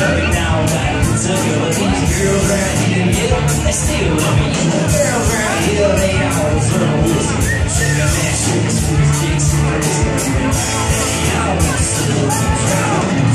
now that it's a girl, these girls right here, yeah, they still love me. And the girls right here, they all deserve a whiskey. Shake a man, shake a squeeze, dicks and crazy. They all want to see the